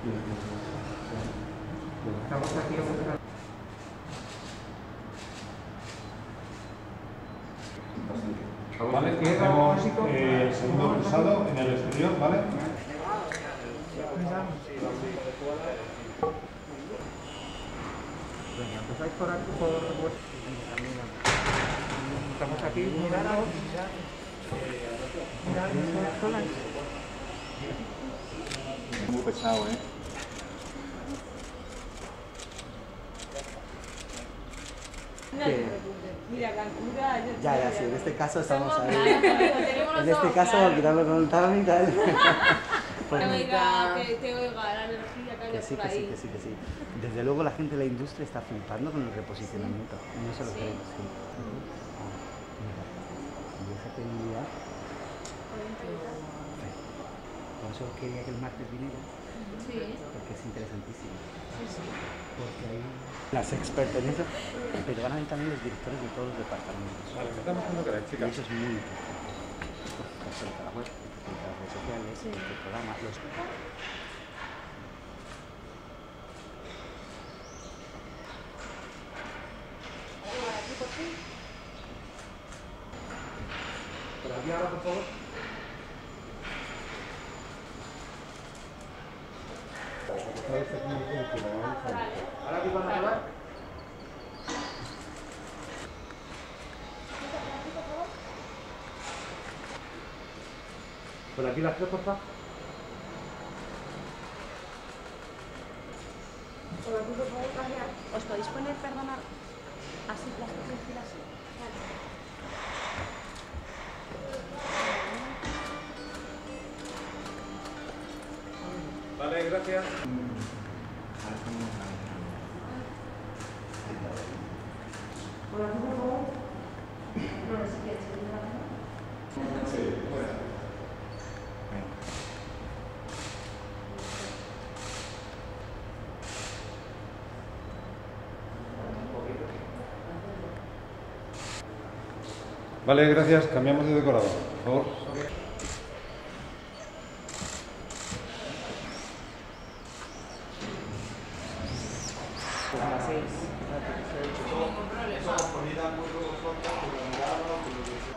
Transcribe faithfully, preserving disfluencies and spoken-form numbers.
Estamos aquí en un... Vale, hacemos eh, el segundo cruzado en el exterior, ¿vale? Venga, empezáis por aquí, por vuestro camino. Estamos aquí, miraros. Mirad, solas. Muy pesado, ¿eh? Mira, Cancura... Ya, ya, sí, en este caso estamos Somos ahí. claros, tenemos En los este ojos caso, claros. quitarlo con un tal y tal. Que oiga, que te oiga la energía que hay Que sí, por que sí, ahí. que sí, que sí. Desde luego la gente de la industria está flipando con el reposicionamiento. No se lo Sí. creen, sí. Ah, mira. Y esa credibilidad. Por eso quería que el martes viniera. Sí. Porque es interesantísimo. Sí, sí. Porque hay las expertas en eso, pero van a venir también los directores de todos los departamentos. Vale, ¿qué estamos haciendo que la Y chica? eso es muy importante. Respecto a la web, respecto a las redes sociales, Sí. respecto al programa, los... Por aquí ahora, por favor. Ahora aquí van a hablar. Por aquí las tres, por favor. ¿Os podéis poner, perdonad, así, las tres filas así? Vale, gracias. Vale, gracias. Cambiamos de decorado, por favor. Pues a las seis. Ningún problema.